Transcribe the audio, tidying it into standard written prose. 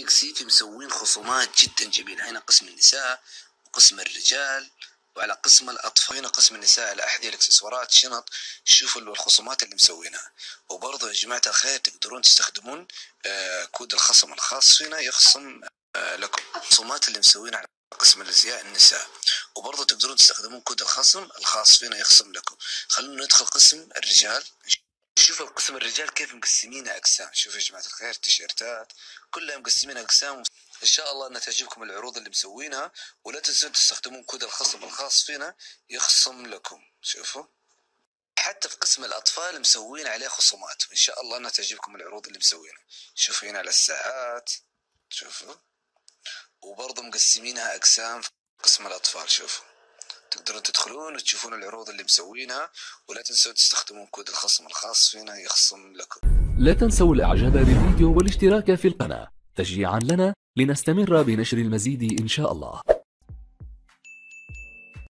اكسيفي مسوين خصومات جدا جميلة. هنا قسم النساء وقسم الرجال، وعلى قسم الأطفال هنا قسم النساء الأحذية الإكسسوارات شنط. شوفوا الخصومات اللي مسوينها. وبرضه يا جماعة الخير تقدرون تستخدمون كود الخصم الخاص فينا يخصم لكم. الخصومات اللي مسوينها على قسم الازياء النساء، وبرضه تقدرون تستخدمون كود الخصم الخاص فينا يخصم لكم. خلونا ندخل قسم الرجال. شوفوا القسم الرجال كيف مقسمينها اقسام. شوفوا يا جماعه الخير التيشيرتات كلها مقسمينها اقسام. ان شاء الله انها تعجبكم العروض اللي مسوينها، ولا تنسون تستخدمون كود الخصم الخاص فينا يخصم لكم. شوفوا حتى في قسم الاطفال مسوين عليه خصومات، وان شاء الله انها تعجبكم العروض اللي مسوينها. شوفوا هنا على الساعات، شوفوا، وبرضه مقسمينها اقسام في قسم الاطفال. شوفوا تقدرون تدخلون وتشوفون العروض اللي مسوينها، ولا تنسوا تستخدمون كود الخصم الخاص فينا يخصم لكم. لا تنسوا الاعجاب بالفيديو والاشتراك في القناة تشجيعا لنا لنستمر بنشر المزيد إن شاء الله.